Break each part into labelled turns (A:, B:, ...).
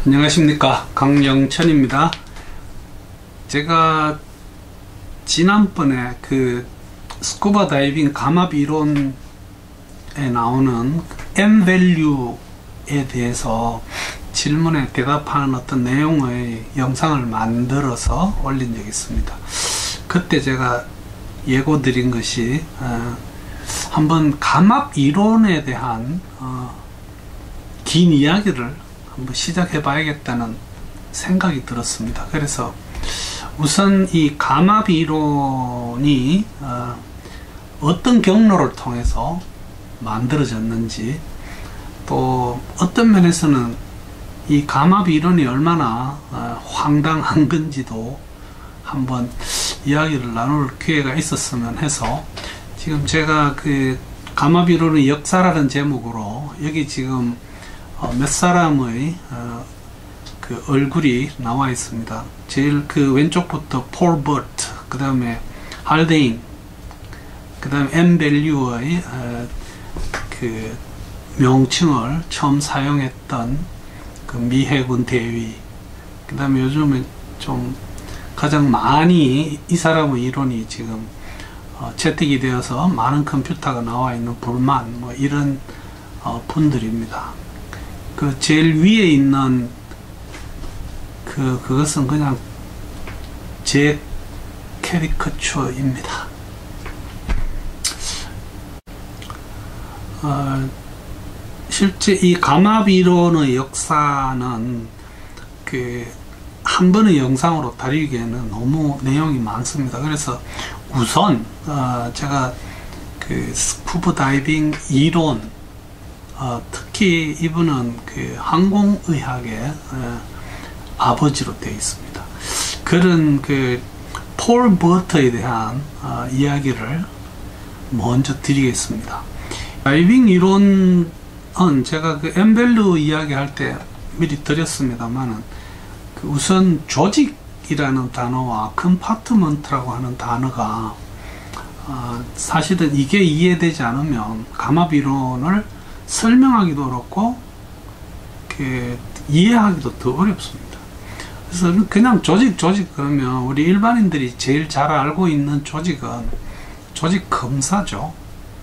A: 안녕하십니까, 강영천입니다. 제가 지난번에 그 스쿠버 다이빙 감압 이론에 나오는 M밸류에 대해서 질문에 대답하는 어떤 내용의 영상을 만들어서 올린 적이 있습니다. 그때 제가 예고 드린 것이 한번 감압 이론에 대한 긴 이야기를 한번 시작해 봐야겠다는 생각이 들었습니다. 그래서 우선 이 감압 이론이 어떤 경로를 통해서 만들어졌는지, 또 어떤 면에서는 이 감압 이론이 얼마나 황당한 건지도 한번 이야기를 나눌 기회가 있었으면 해서, 지금 제가 그 감압 이론의 역사라는 제목으로 여기 지금 몇 사람의 그 얼굴이 나와 있습니다. 제일 그 왼쪽부터 폴 버트, 그 다음에 할데인, 그 다음에 M밸류의 그 명칭을 처음 사용했던 그 미 해군 대위, 그 다음에 요즘에 좀 가장 많이 이 사람의 이론이 지금 채택이 되어서 많은 컴퓨터가 나와 있는 불만, 뭐 이런 분들입니다. 그 제일 위에 있는 그것은 그냥 제 캐리커처입니다. 실제 이 감압 이론의 역사는 그 한 번의 영상으로 다루기에는 너무 내용이 많습니다. 그래서 우선 제가 그 스쿠버 다이빙 이론, 특히 이분은 그 항공의학의 아버지로 되어 있습니다. 그런 그 폴 버트에 대한 이야기를 먼저 드리겠습니다. 다이빙 이론은 제가 그 M밸류 이야기할 때 미리 드렸습니다만은, 그 우선 조직이라는 단어와 컴파트먼트라고 하는 단어가 사실은 이게 이해되지 않으면 감압 이론을 설명하기도 어렵고 그 이해하기도 더 어렵습니다. 그래서 그냥 조직 그러면 우리 일반인들이 제일 잘 알고 있는 조직은 조직 검사죠.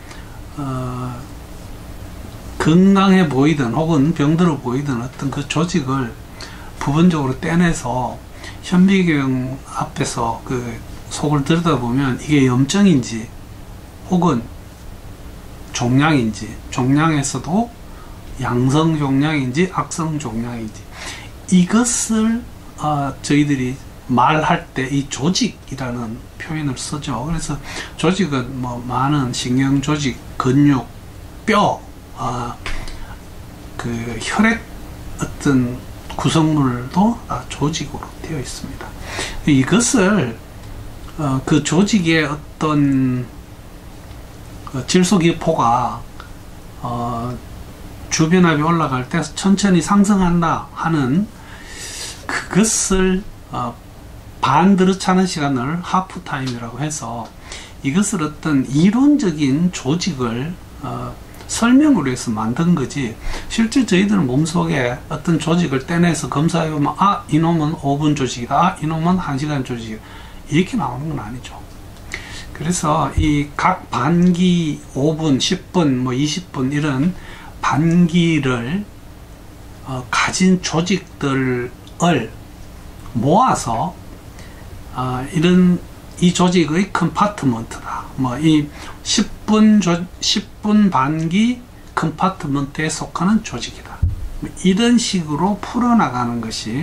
A: 건강해 보이든 혹은 병들어 보이든 어떤 그 조직을 부분적으로 떼내서 현미경 앞에서 그 속을 들여다보면 이게 염증인지 혹은 종양인지, 종양에서도 양성 종양인지 악성 종양인지, 이것을 저희들이 말할 때 이 조직이라는 표현을 쓰죠. 그래서 조직은 뭐 많은 신경 조직, 근육, 뼈, 그 혈액 어떤 구성물도 조직으로 되어 있습니다. 이것을 그 조직의 어떤 질소기포가 주변압이 올라갈 때 천천히 상승한다 하는 그것을 반드릇하는 시간을 하프타임이라고 해서, 이것을 어떤 이론적인 조직을 설명으로 해서 만든 거지, 실제 저희들 몸속에 어떤 조직을 떼내서 검사해보면 이놈은 5분 조직이다, 이놈은 1시간 조직이다, 이렇게 나오는 건 아니죠. 그래서 이 각 반기 5분, 10분, 뭐 20분 이런 반기를 가진 조직들을 모아서 이런 이 조직의 컴파트먼트다, 뭐 이 10분 반기 컴파트먼트에 속하는 조직이다, 이런 식으로 풀어나가는 것이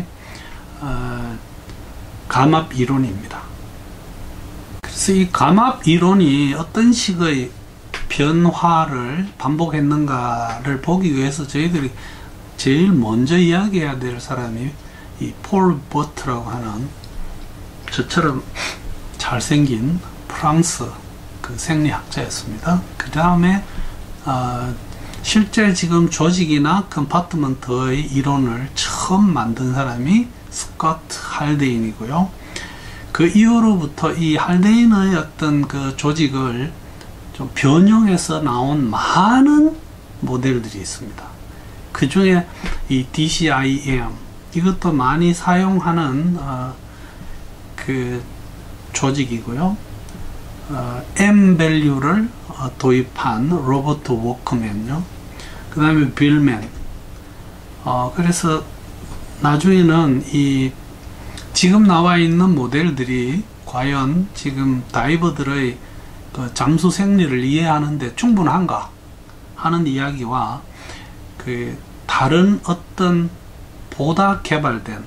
A: 감압 이론입니다. 그래서 이 감압 이론이 어떤 식의 변화를 반복했는가를 보기 위해서 저희들이 제일 먼저 이야기해야 될 사람이 이 폴 버트라고 하는 저처럼 잘생긴 프랑스 그 생리학자였습니다. 그 다음에 실제 지금 조직이나 컴파트먼트의 이론을 처음 만든 사람이 스코트 할데인이고요. 그 이후로부터 이 할데인의 어떤 그 조직을 좀 변형해서 나온 많은 모델들이 있습니다. 그 중에 이 DCIM, 이것도 많이 사용하는 그 조직이고요. M 밸류를 도입한 로버트 워크맨요. 그 다음에 빌맨. 그래서 나중에는 이 지금 나와 있는 모델들이 과연 지금 다이버들의 그 잠수 생리를 이해하는데 충분한가 하는 이야기와 그 다른 어떤 보다 개발된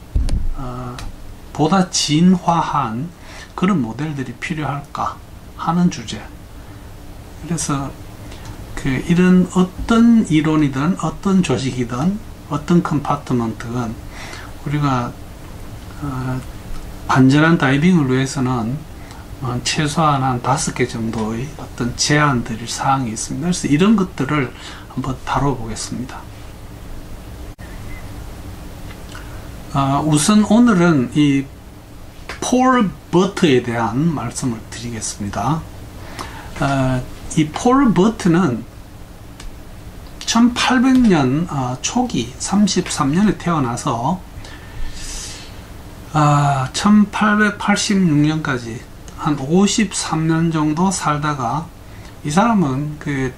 A: 보다 진화한 그런 모델들이 필요할까 하는 주제. 그래서 그 이런 어떤 이론이든 어떤 조직이든 어떤 컴파트먼트든 우리가 안전한 다이빙을 위해서는 최소한 한 5개 정도의 어떤 제한들이 사항이 있습니다. 그래서 이런 것들을 한번 다뤄보겠습니다. 우선 오늘은 이 폴 버트에 대한 말씀을 드리겠습니다. 이 폴 버트는 1800년 초기 33년에 태어나서 1886년까지 한 53년 정도 살다가 이 사람은 그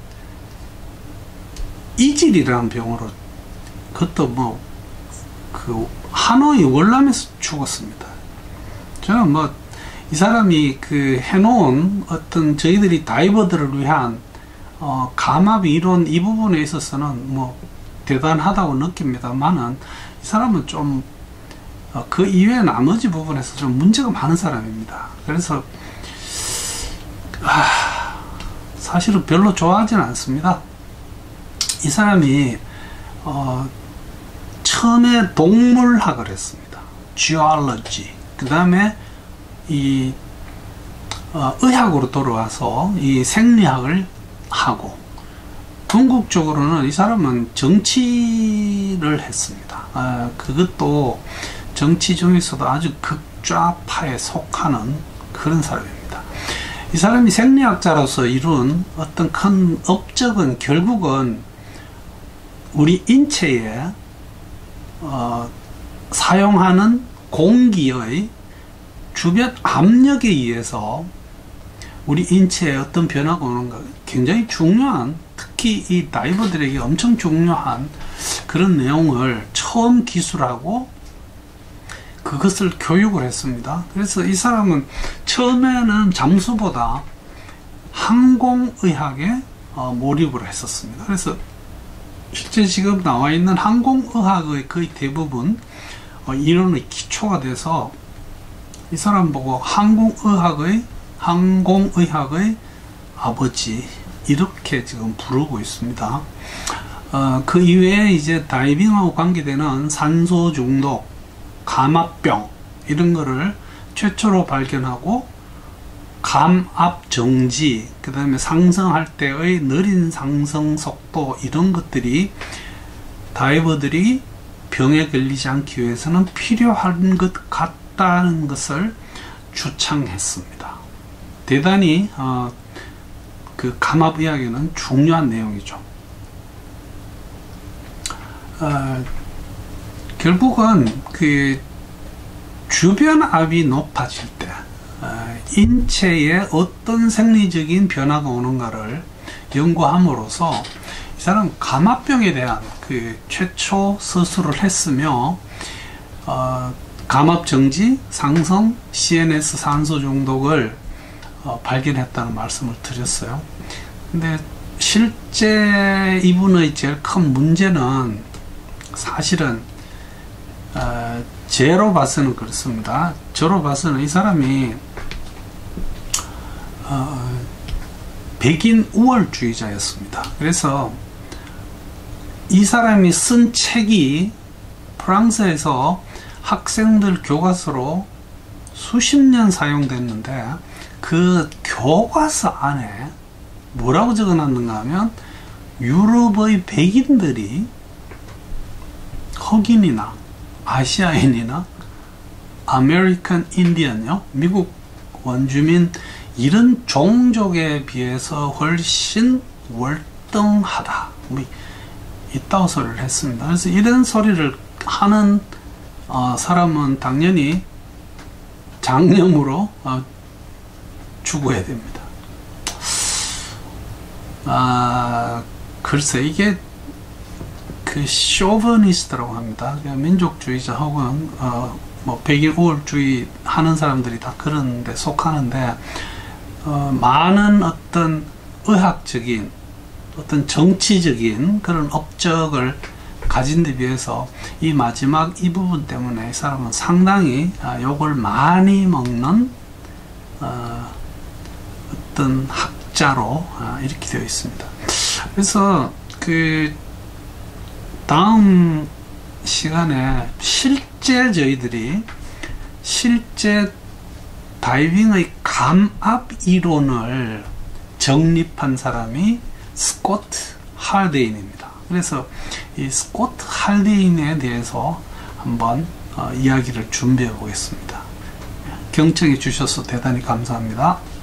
A: 이질이라는 병으로 그것도 뭐 그 하노이 월남에서 죽었습니다. 저는 뭐 이 사람이 그 해놓은 어떤 저희들이 다이버들을 위한 감압 이론 이 부분에 있어서는 뭐 대단하다고 느낍니다만은 이 사람은 좀 그 이외의 나머지 부분에서 좀 문제가 많은 사람입니다. 그래서 사실은 별로 좋아하지는 않습니다. 이 사람이 처음에 동물학을 했습니다. Geology. 그 다음에 이 의학으로 돌아와서 이 생리학을 하고, 궁극적으로는 이 사람은 정치를 했습니다. 그것도 정치 중에서도 아주 극좌파에 속하는 그런 사람입니다. 이 사람이 생리학자로서 이룬 어떤 큰 업적은 결국은 우리 인체에 사용하는 공기의 주변 압력에 의해서 우리 인체에 어떤 변화가 오는가 굉장히 중요한, 특히 이 다이버들에게 엄청 중요한 그런 내용을 처음 기술하고 그것을 교육을 했습니다. 그래서 이 사람은 처음에는 잠수보다 항공의학에 몰입을 했었습니다. 그래서 실제 지금 나와 있는 항공의학의 거의 대부분 이론의 기초가 돼서 이 사람 보고 항공의학의 아버지 이렇게 지금 부르고 있습니다. 그 이외에 이제 다이빙하고 관계되는 산소 중독, 감압병 이런 거를 최초로 발견하고 감압 정지, 그 다음에 상승할 때의 느린 상승 속도 이런 것들이 다이버들이 병에 걸리지 않기 위해서는 필요한 것 같다는 것을 주창했습니다. 대단히 그 감압 이야기는 중요한 내용이죠. 결국은 그 주변 압이 높아질 때 인체에 어떤 생리적인 변화가 오는가를 연구함으로써 이 사람 감압병에 대한 그 최초 서술을 했으며 감압 정지, 상승, CNS 산소 중독을 발견했다는 말씀을 드렸어요. 근데 실제 이분의 제일 큰 문제는 사실은 제로 봐서는 그렇습니다. 저로 봐서는 이 사람이 백인 우월주의자였습니다. 그래서 이 사람이 쓴 책이 프랑스에서 학생들 교과서로 수십 년 사용됐는데 그 교과서 안에 뭐라고 적어놨는가 하면 유럽의 백인들이 흑인이나 아시아인이나 아메리칸 인디언요, 미국 원주민 이런 종족에 비해서 훨씬 월등하다, 뭐 이따구 소리를 했습니다. 그래서 이런 소리를 하는 사람은 당연히 장염으로 죽어야 됩니다. 글쎄, 이게 그 쇼버니스트라고 합니다. 민족주의자 혹은 뭐 백인 우월주의 하는 사람들이 다 그런 데 속하는데, 많은 어떤 의학적인, 어떤 정치적인 그런 업적을 가진 데 비해서 이 마지막 이 부분 때문에 이 사람은 상당히 욕을 많이 먹는 어떤 학자로 이렇게 되어 있습니다. 그래서 그 다음 시간에 실제 다이빙의 감압 이론을 정립한 사람이 스코트 할데인입니다. 그래서 이 스코트 할데인에 대해서 한번 이야기를 준비해 보겠습니다. 경청해 주셔서 대단히 감사합니다.